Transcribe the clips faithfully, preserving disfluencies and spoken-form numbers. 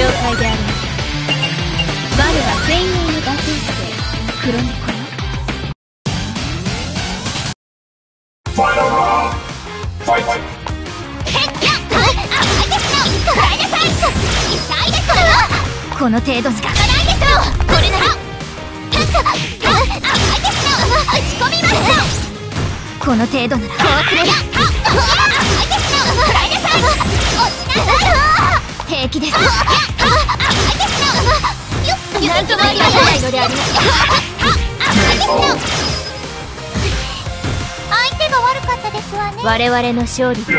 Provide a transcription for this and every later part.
了解であります。我は専用の打天性黒猫よ。 ファイナルラウンドファイト。 この程度じゃ効かないでしょう。これなら打ち込みます。この程度ならこうすれば平気です。なんともありませないのであります。 相手が悪かったですわね。 我々の勝利。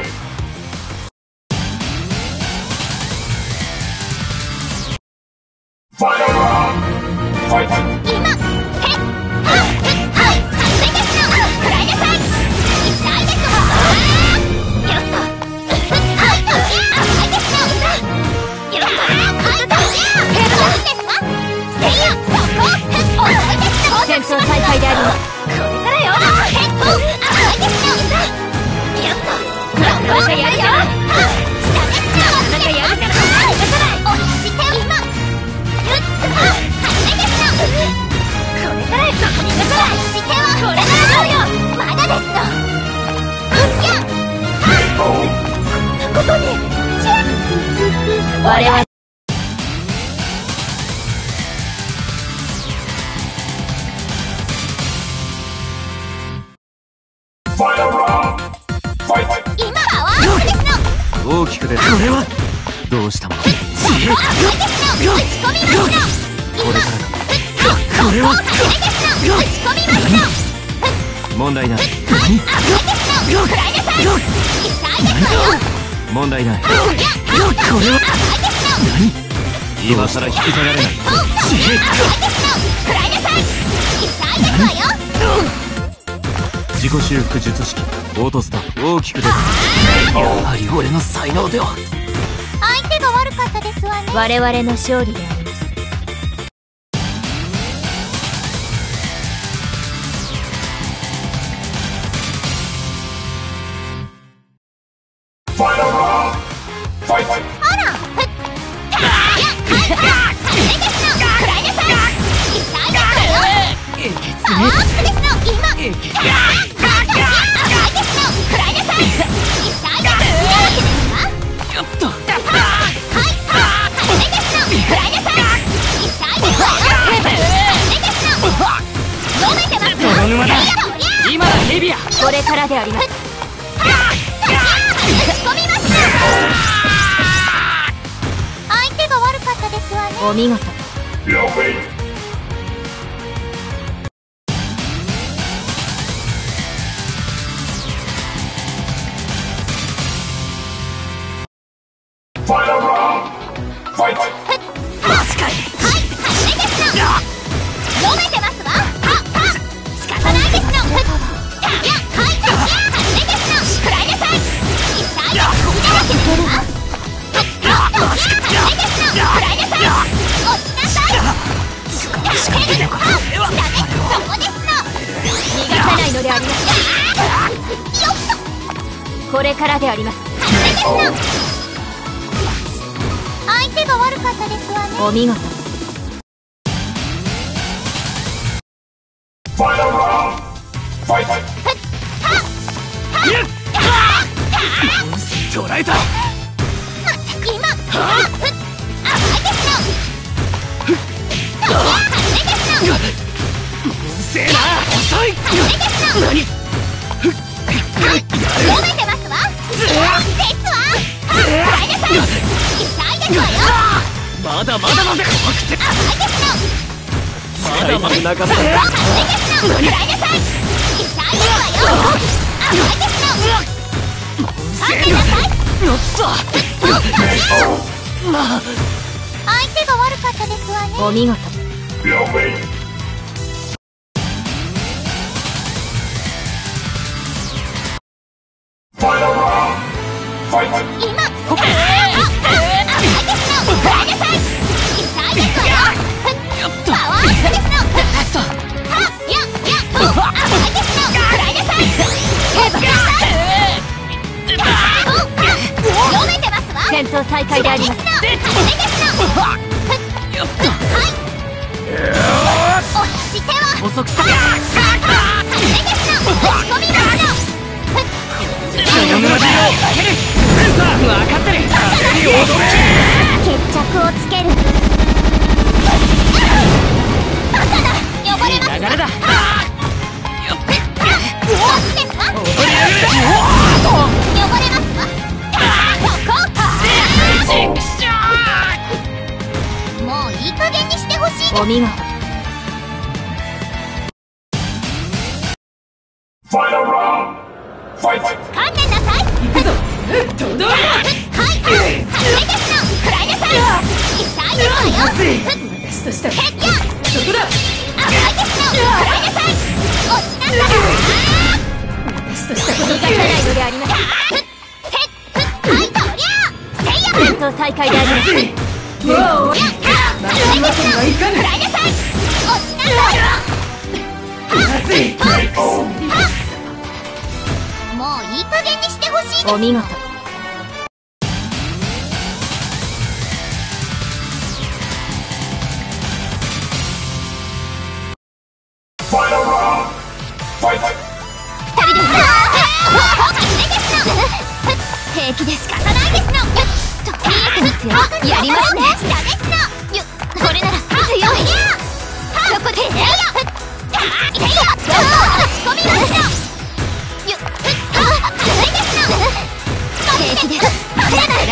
ファイナルラウンドファイト。 今へっはっはい完成ですの食らいなさい。痛いですわ。よっとはい危ないですのよっとはいとヘルドですわ。せいやそこ遅いですの。 戦闘再開であります。 これからよへっと危ないですのよっとなかなかやるよ。下ですのなかなかやるから落ちて今これからやそこにいなさい。視点はこれからよ。まだですの。うっやここにチェッ我々 ファイナルラウンドファイト。 今パワーアップですの。 大きく出た。これはどうしたもん。 パワーアップですの。打ち込みますの。 これからだ。 これは打ち込みますの。 問題ない。 はい、あ、ですの。食らいなさい。痛いですわよ。 問題ない。 これは何？今さら引き下がれない。 食らいなさい。痛いですわよ。 自己修復術式オートスター大きく出た。やはり俺の才能では。 相手が悪かったですわね。 我々の勝利であります。 ファイナルラウンドファイト。 あらふっいやいですの。食らいなさい。痛いですわよ。パワーアップですの。今いやいですの。食らいなさい。痛いですわ。 やっと。 はいはいですの。食らいなさい。痛いですわよ。ですの。飲めてます。 泥沼だ。今だヘビア。 これからであります。 打ち込みます。相手が悪かったですわね。 お見事。 You're waiting. ファイナルラウンドファイト。 マジかい。はい、初めですの。飲めてますわ。はは仕方ないですの。いや、はい、初めですの。食らいなさい。痛いです。こんなわけですわ。初めですの。食らいなさい。落ちなさい。やってる。あ、ダメ。そこですの。 逃がさないのであります。 よっと。 これからであります。 初めですの。相手が悪かったですわね。 お見事。 ファイナルラウンドファイト。 捕らえた。 今あっふっあっですの。初めですの。 うるせえな。遅い。 初めですの。 何？ 飲めてますわ。ですわ。食らいなさい。痛いですわよ。 まだまだまだ。怖くて。 甘いですの。 まだまだなかった。 初めですの。食らいなさい。痛いですわよ。甘いですの。待ってなさい。 よっと。まあ。 相手が悪かったですわね。 お見事。 You're waiting. ファイナルラウンドファイト。 今ほっあ甘いですの。食らいなさい。痛いですわよ。パワーアップですの。はっやや甘いですの。食らいなさい。ヘブなさい。読めてますわ。 戦闘再開であります。 初めですの。 おち手は遅くさ初めての打ち込みますの分かってる決着をつけるバカだ汚れます流れだ落ちですわ汚れますわそこもういい加減にしてほしいですお見事。 Final round. Fight. 観念なさい行くぞはい初めてのくらいなさい痛いですわよ私としたらへっやそこだ甘いですのくらいなさい落ちなさい私としたことだ逃がさないのであります。 はいとりゃせいや戦闘再開であります。 もうやっ初めてのはいかぬくらいなさい落ちなさいまずい K O. もういい加減にしてほしいですお見事。 Final round. Fight. 二人で初めての平気です。 仕方ないですの見えてますよやりますね下ですのよこれなら強いそこでせいやせいや打ち込みますのよ軽いですの平気です。 貫けや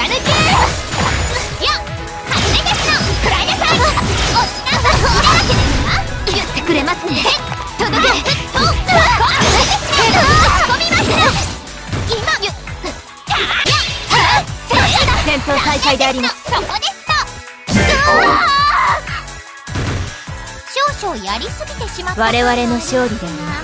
初めですのくらいなさい落ちなさい好きなわけですわ言ってくれますね。 届けと打ち込みますの今よ戦闘再開であります。 そこですと少々やりすぎてしまった我々の勝利であります。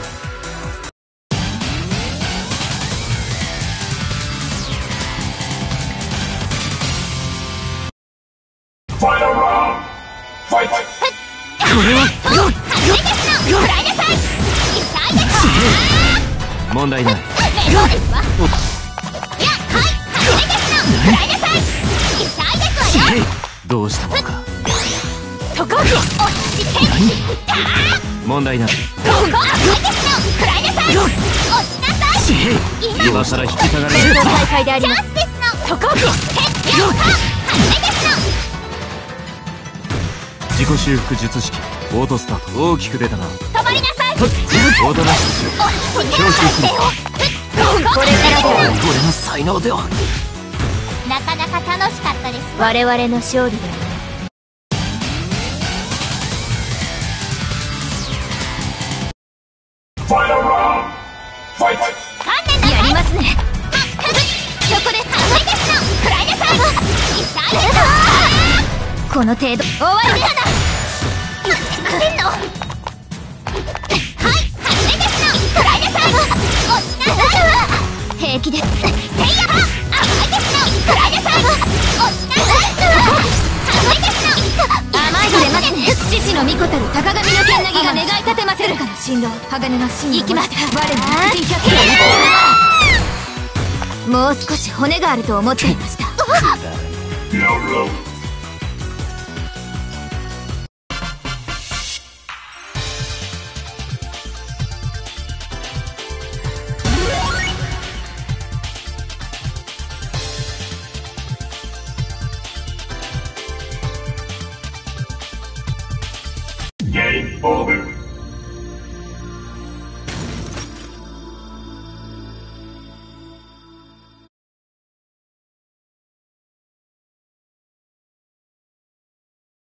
Final round. Fight. これは初めですのくらいなさい痛いです問題ない面倒ですわいやはい初めですのくらいなさい痛いですわよどうしたものかそこ落ちて問題ないそこ初めですのくらいなさい落ちなさい今今さら引き下がれ戦闘再開でありチャンます。 スですのそこ落ちてやった初めですの自己修復術式オートスタート大きく出たな止まりなさいオートラッシュ落ちてなさいするこれからでは俺の才能ではなかなか楽しかったです我々の勝利であります。 Final round. Fight. 観念なさいやりますね。 そこで初めですのくらいなさい痛いですこの程度。 終わりです何しませんのはい初めですのくらいなさい落ちなさい平気です。 せいや甘いですのくらいなさい落ちなさい初めですの甘いでますね。獅子の御子たる高神の剣なぎが願い立てませるから振動鋼の芯行きます。我の腹筋百0もう少し骨があると思っていました。 No road. Game over.